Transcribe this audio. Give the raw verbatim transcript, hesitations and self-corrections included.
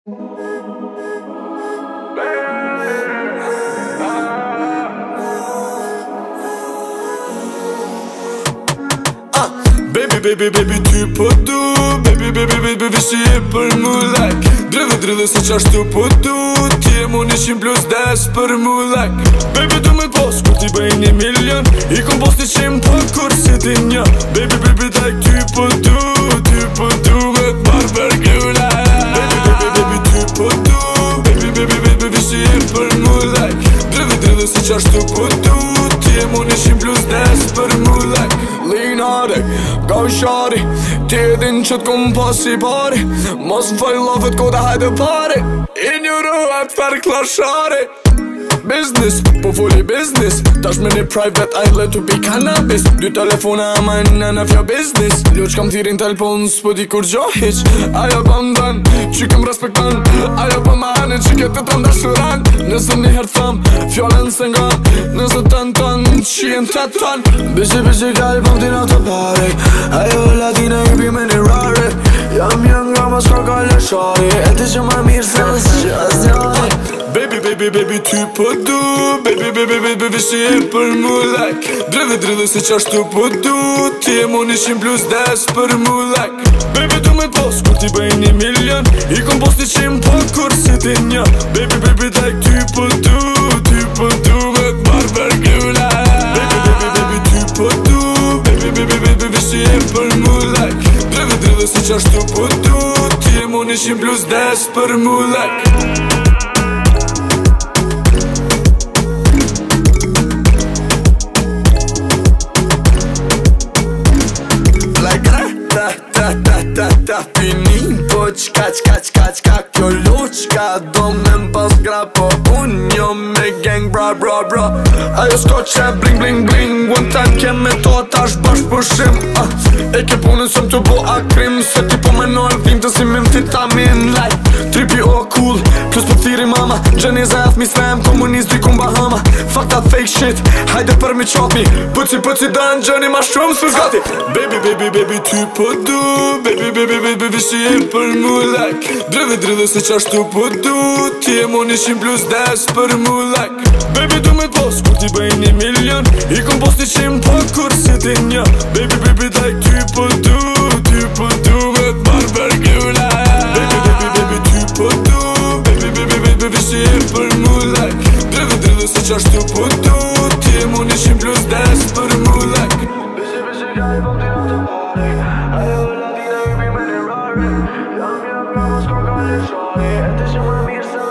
Baby, baby, baby, ty po du Baby, baby, baby, baby, si e për mu like Dridhe, dridhe, se qashtu po du Ti e mu një qim plus des për mu like Baby, du me pos, kur ti bëj një milion I kom pos t'i qim po kur si ti një Baby, baby, like, ty po du Ty po du me t'mar për gjula Baby, baby, baby, ty po du Baby, baby, baby, baby, si e për mu like Dridhe, dridhe, se qashtu po du Ti e mu një qim plus des për mu like Linare, gau shari Ti edhin që t'kom pasi pari Mos m'faj lafet koda hajde pari I një ruat për klashari Business, po foli business Tash me një private island to be cannabis Dy telefona ama në në fja business Luq kam thirin telefon s'po di kur gjo hiq Ajo pa m'dan, që kem respektan Ajo pa ma anë që këtë të ndashuran Nëse një herë tham, fjallën se nga Nëse të në tonë, që jem të tonë Bishi bishi kallë pëm t'ina të pare Ajo latina i bi me një rare Jam jën nga ma shko kalle shari E ti që ma mirë se nësë që asjani Baby, baby, baby, ty po du Baby, baby, baby, baby, si e për mu like Dridhe, dridhe, se qashtu po du Ti e mu një qim plus des për mu like Baby, du me pos, kur ti bëj një milion I kom pos t'i qim po kur si ti një Baby, baby, like, ty po du Ty po du me t'mar për gjula Baby, baby, baby, ty po du Baby, baby, baby, baby, si e për mu like Dridhe, dridhe, se qashtu po du Ti e mu një qim plus des për mu like Ta ta finin po qka qka qka qka kjo loqka Do me m'pas gra po unë jo me gang bra bra bra Ajo s'ko që bling bling bling One time kem me to tash bash përshim uh, E ke punën sëm të bo akrim Se ti po me nojnë vim të si mim vitamin like Tripi o cool Plus po thiri mama Gjeniza jath mi srem Komunist dy kum Bahama Fuck that fake shit Hajde për mi qopi Pëci pëci dan gjeni ma shumë s'fës gati Baby baby baby ty po du Baby baby baby baby si e për mu like Dridhe dridhe se qashtu po du Ti e mu një qim plus des për mu like Baby du me t'pos kur ti bëj një milion I kom pos t'i qim po kur si ti një Baby baby like ty po du Ty po du me t'mar për gjula Baby baby baby ty po du Baby baby baby baby si e për mu like Dridhe dridhe se qashtu po du Ti e mu një qim plus des për mu like Bishi bishi kaj pëm t'i në të pare Ajo latina i bi me një rare Jam jam nga mos ko ka një shari E ti që më mirë se